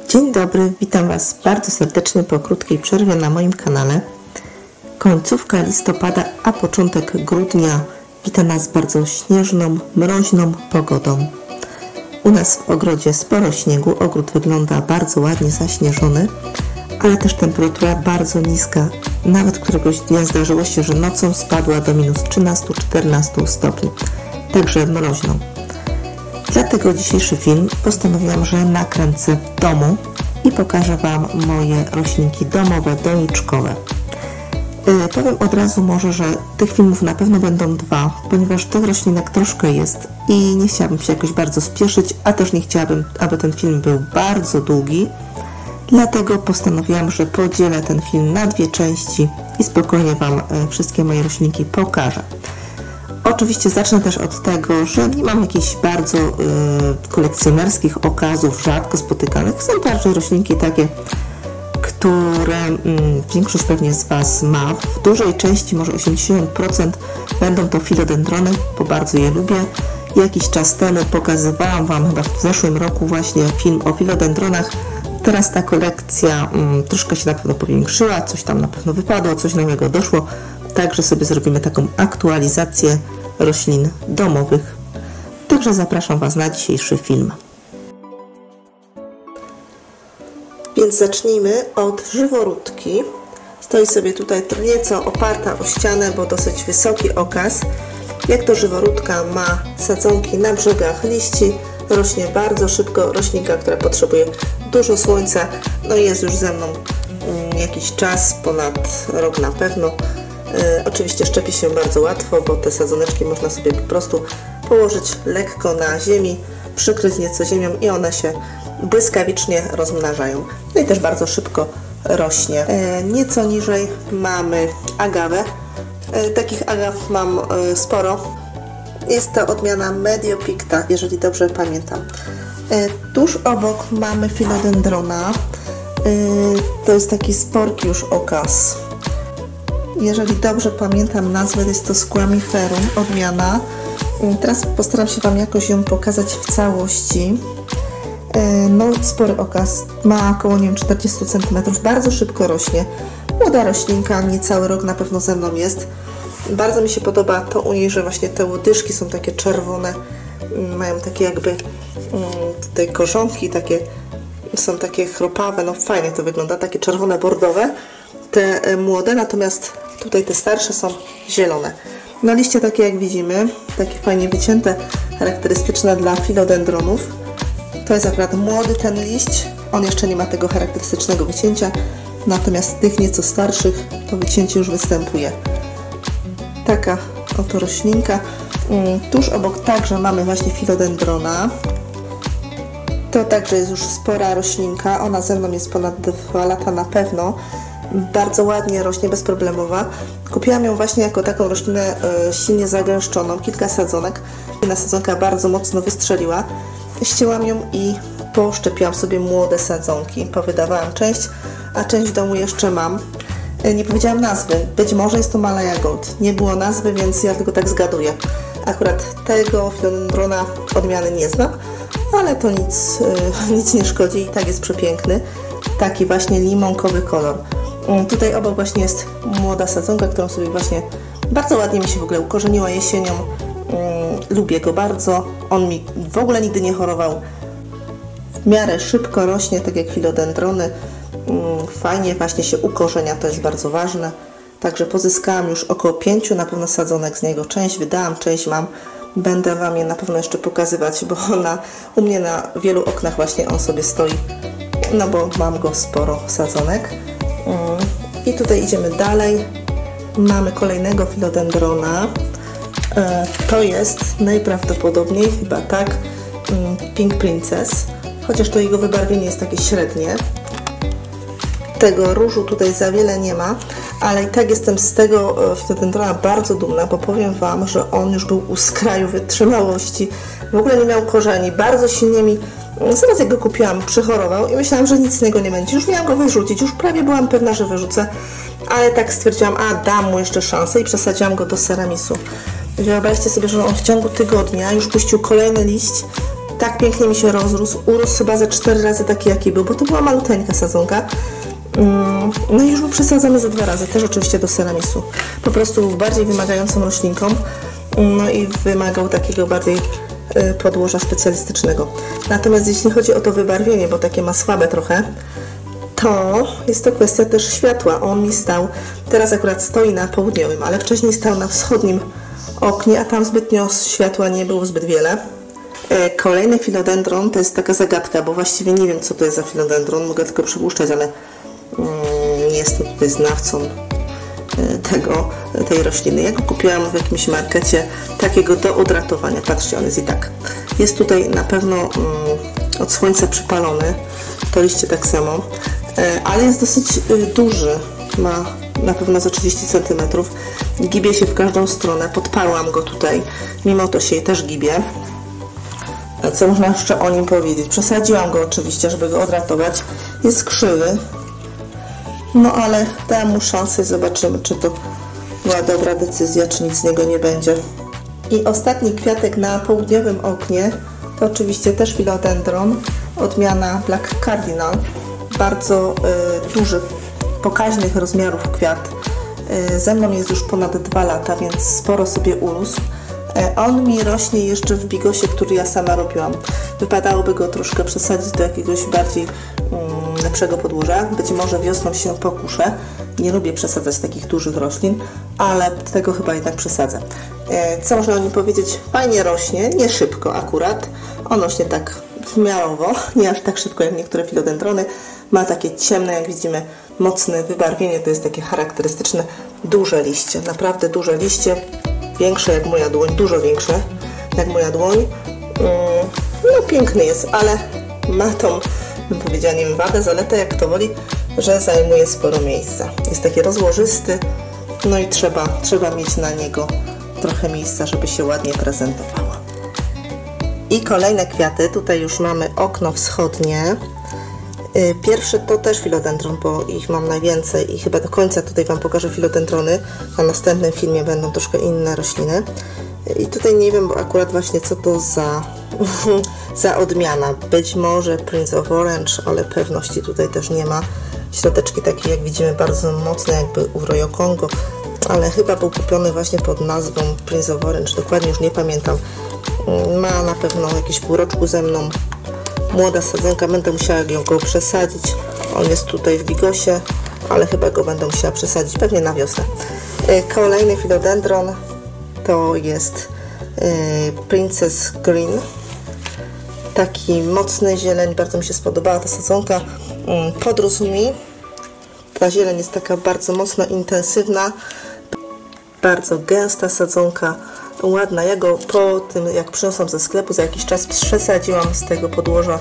Dzień dobry, witam Was bardzo serdecznie po krótkiej przerwie na moim kanale. Końcówka listopada, a początek grudnia wita nas bardzo śnieżną, mroźną pogodą. U nas w ogrodzie sporo śniegu, ogród wygląda bardzo ładnie zaśnieżony, ale też temperatura bardzo niska. Nawet któregoś dnia zdarzyło się, że nocą spadła do minus 13-14 stopni, także mroźną. Dlatego dzisiejszy film postanowiłam, że nakręcę w domu i pokażę Wam moje roślinki domowe, doniczkowe. Powiem od razu może, że tych filmów na pewno będą dwa, ponieważ tych roślinek troszkę jest i nie chciałabym się jakoś bardzo spieszyć, a też nie chciałabym, aby ten film był bardzo długi. Dlatego postanowiłam, że podzielę ten film na dwie części i spokojnie Wam wszystkie moje roślinki pokażę. Oczywiście zacznę też od tego, że nie mam jakichś bardzo kolekcjonerskich okazów, rzadko spotykanych. Są bardziej roślinki takie, które większość pewnie z Was ma. W dużej części, może 80%, będą to filodendrony, bo bardzo je lubię. Jakiś czas temu pokazywałam Wam, chyba w zeszłym roku właśnie, film o filodendronach. Teraz ta kolekcja troszkę się na pewno powiększyła, coś tam na pewno wypadło, coś nowego doszło. Także sobie zrobimy taką aktualizację roślin domowych. Także zapraszam Was na dzisiejszy film. Więc zacznijmy od żyworódki. Stoi sobie tutaj nieco oparta o ścianę, bo dosyć wysoki okaz. Jak to żyworódka ma sadzonki na brzegach liści, rośnie bardzo szybko. Roślinka, która potrzebuje dużo słońca. No i jest już ze mną jakiś czas, ponad rok na pewno. Oczywiście szczepi się bardzo łatwo, bo te sadzoneczki można sobie po prostu położyć lekko na ziemi, przykryć nieco ziemią i one się błyskawicznie rozmnażają. No i też bardzo szybko rośnie. Nieco niżej mamy agawę. Takich agaw mam sporo. Jest to odmiana Mediopicta, jeżeli dobrze pamiętam. Tuż obok mamy filodendrona. To jest taki sporkiusz okaz. Jeżeli dobrze pamiętam nazwę, jest to Squamiferum, odmiana. Teraz postaram się Wam jakoś ją pokazać w całości. No, spory okaz, ma około, nie wiem, 40 cm, bardzo szybko rośnie. Młoda roślinka, niecały rok na pewno ze mną jest. Bardzo mi się podoba to u niej, że właśnie te łodyżki są takie czerwone, mają takie jakby te korzonki, są takie chropawe, no fajnie to wygląda, takie czerwone, bordowe, te młode, natomiast tutaj te starsze są zielone. No liście takie jak widzimy, takie fajnie wycięte, charakterystyczne dla filodendronów. To jest akurat młody ten liść, on jeszcze nie ma tego charakterystycznego wycięcia, natomiast tych nieco starszych to wycięcie już występuje. Taka oto roślinka. Tuż obok także mamy właśnie filodendrona. To także jest już spora roślinka, ona ze mną jest ponad 2 lata na pewno. Bardzo ładnie rośnie, bezproblemowa. Kupiłam ją właśnie jako taką roślinę silnie zagęszczoną, kilka sadzonek. Jedna sadzonka bardzo mocno wystrzeliła. Ścięłam ją i poszczepiłam sobie młode sadzonki. Powydawałam część, a część w domu jeszcze mam. Nie powiedziałam nazwy. Być może jest to Malaya Gold. Nie było nazwy, więc ja tylko tak zgaduję. Akurat tego filodendrona odmiany nie znam, ale to nic nie szkodzi i tak jest przepiękny. Taki właśnie limonkowy kolor. Tutaj obok właśnie jest młoda sadzonka, którą sobie właśnie bardzo ładnie mi się w ogóle ukorzeniła jesienią. Lubię go bardzo. On mi w ogóle nigdy nie chorował. W miarę szybko rośnie, tak jak filodendrony. Fajnie właśnie się ukorzenia, to jest bardzo ważne. Także pozyskałam już około 5 na pewno sadzonek z niego. Część wydałam, część mam. Będę Wam je na pewno jeszcze pokazywać, bo u mnie na wielu oknach właśnie on sobie stoi. No bo mam go sporo sadzonek. I tutaj idziemy dalej. Mamy kolejnego filodendrona. To jest najprawdopodobniej chyba tak Pink Princess, chociaż to jego wybarwienie jest takie średnie. Tego różu tutaj za wiele nie ma, ale i tak jestem z tego filodendrona bardzo dumna, bo powiem Wam, że on już był u skraju wytrzymałości. W ogóle nie miał korzeni, bardzo silnie mi, zaraz jak go kupiłam, przychorował i myślałam, że nic z niego nie będzie. Już miałam go wyrzucić, już prawie byłam pewna, że wyrzucę, ale tak stwierdziłam, dam mu jeszcze szansę i przesadziłam go do ceramisu. Wyobraźcie sobie, że on w ciągu tygodnia już puścił kolejny liść tak pięknie mi się rozrósł. Urósł chyba ze 4 razy taki, jaki był, bo to była maluteńka sadzonka. No i już był przesadzony ze 2 razy, też oczywiście do seramisu. Po prostu był bardziej wymagającą roślinką, no i wymagał takiego bardziej podłoża specjalistycznego. Natomiast jeśli chodzi o to wybarwienie, bo takie ma słabe trochę, to jest to kwestia też światła. On mi stał, teraz akurat stoi na południowym, ale wcześniej stał na wschodnim oknie, a tam zbytnio światła nie było zbyt wiele. Kolejny filodendron to jest taka zagadka, bo właściwie nie wiem, co to jest za filodendron, mogę tylko przypuszczać, ale nie jestem tutaj znawcą tej rośliny. Ja go kupiłam w jakimś markecie takiego do odratowania. Patrzcie, on jest i tak. Jest tutaj na pewno od słońca przypalony, to liście tak samo, ale jest dosyć duży, ma na pewno za 30 cm, gibie się w każdą stronę, podparłam go tutaj, mimo to się też gibie. Co można jeszcze o nim powiedzieć? Przesadziłam go oczywiście, żeby go odratować, jest krzywy, no ale dam mu szansę i zobaczymy, czy to była dobra decyzja, czy nic z niego nie będzie. I ostatni kwiatek na południowym oknie to oczywiście też filodendron, odmiana Black Cardinal. Bardzo duży, pokaźnych rozmiarów kwiat. Ze mną jest już ponad 2 lata, więc sporo sobie urósł. On mi rośnie jeszcze w bigosie, który ja sama robiłam. Wypadałoby go troszkę przesadzić do jakiegoś bardziej lepszego podłoża. Być może wiosną się pokuszę. Nie lubię przesadzać takich dużych roślin, ale tego chyba jednak przesadzę. Co można o nim powiedzieć? Fajnie rośnie, nie szybko akurat. On rośnie tak w miarowo, nie aż tak szybko jak niektóre filodendrony. Ma takie ciemne, jak widzimy, mocne wybarwienie. To jest takie charakterystyczne, duże liście. Naprawdę duże liście. Większe jak moja dłoń, dużo większe jak moja dłoń. No piękny jest, ale ma tą, bym powiedziała, nie wiem, wadę, zaletę, jak kto woli, że zajmuje sporo miejsca. Jest taki rozłożysty, no i trzeba mieć na niego trochę miejsca, żeby się ładnie prezentowało. I kolejne kwiaty, tutaj już mamy okno wschodnie. Pierwszy to też filodendron, bo ich mam najwięcej i chyba do końca tutaj Wam pokażę filodendrony. Na następnym filmie będą troszkę inne rośliny. I tutaj nie wiem, bo akurat właśnie co to za odmiana. Być może Prince of Orange, ale pewności tutaj też nie ma. Środeczki takie, jak widzimy, bardzo mocne, jakby u Royal Congo, ale chyba był kupiony właśnie pod nazwą Prince of Orange. Dokładnie już nie pamiętam. Ma na pewno jakieś półroczku ze mną. Młoda sadzonka, będę musiała go przesadzić. On jest tutaj w bigosie, ale chyba go będę musiała przesadzić pewnie na wiosnę. Kolejny filodendron to jest Princess Green. Taki mocny zieleń, bardzo mi się spodobała ta sadzonka. Podrósł mi. Ta zieleń jest taka bardzo mocno intensywna, bardzo gęsta sadzonka. Ładna. Ja go po tym, jak przyniosłam ze sklepu, za jakiś czas przesadziłam z tego podłoża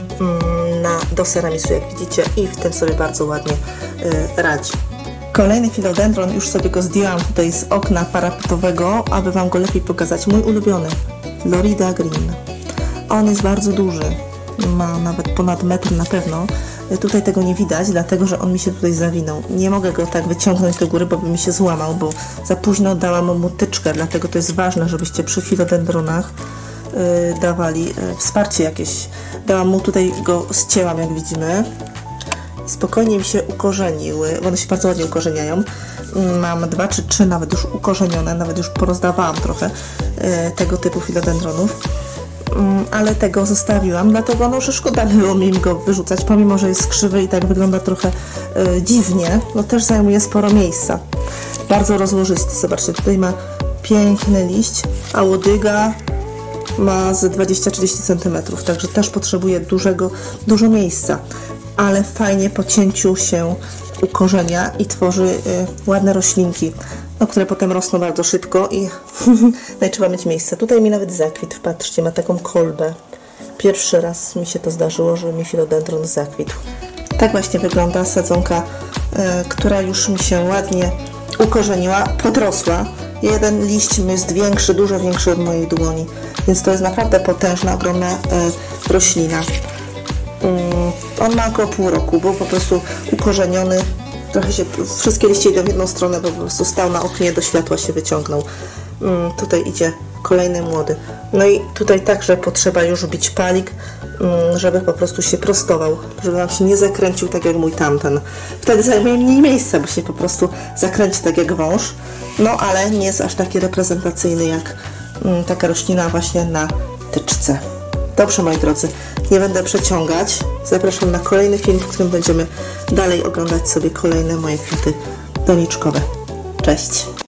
do seramisu, jak widzicie, i w tym sobie bardzo ładnie radzi. Kolejny filodendron, już sobie go zdjęłam tutaj z okna parapetowego, aby Wam go lepiej pokazać. Mój ulubiony, Florida Green. On jest bardzo duży, ma nawet ponad metr na pewno. Tutaj tego nie widać, dlatego że on mi się tutaj zawinął. Nie mogę go tak wyciągnąć do góry, bo by mi się złamał, bo za późno dałam mu tyczkę, dlatego to jest ważne, żebyście przy filodendronach dawali wsparcie jakieś. Dałam mu tutaj, go ścięłam, jak widzimy. Spokojnie mi się ukorzeniły, one się bardzo ładnie ukorzeniają. Mam 2 czy 3 nawet już ukorzenione, nawet już porozdawałam trochę tego typu filodendronów. Ale tego zostawiłam, dlatego no, że szkoda było mi go wyrzucać, pomimo że jest krzywy i tak wygląda trochę dziwnie, no też zajmuje sporo miejsca. Bardzo rozłożysty, zobaczcie, tutaj ma piękny liść, a łodyga ma z 20-30 cm, także też potrzebuje dużo miejsca, ale fajnie po cięciu się ukorzenia i tworzy ładne roślinki, no, które potem rosną bardzo szybko i no i trzeba mieć miejsce. Tutaj mi nawet zakwitł, patrzcie, ma taką kolbę. Pierwszy raz mi się to zdarzyło, że mi filodendron zakwitł. Tak właśnie wygląda sadzonka, która już mi się ładnie ukorzeniła, podrosła. Jeden liść jest większy, dużo większy od mojej dłoni, więc to jest naprawdę potężna, ogromna roślina. On ma około pół roku, był po prostu ukorzeniony. Trochę się, wszystkie liście idą w jedną stronę, bo po prostu stał na oknie, do światła się wyciągnął. Tutaj idzie kolejny młody. No i tutaj także potrzeba już bić palik, żeby po prostu się prostował, żeby nam się nie zakręcił tak jak mój tamten. Wtedy zajmuje mniej miejsca, bo się po prostu zakręci tak jak wąż, no ale nie jest aż taki reprezentacyjny jak taka roślina właśnie na tyczce. Dobrze, moi drodzy, nie będę przeciągać. Zapraszam na kolejny film, w którym będziemy dalej oglądać sobie kolejne moje kwiaty doniczkowe. Cześć!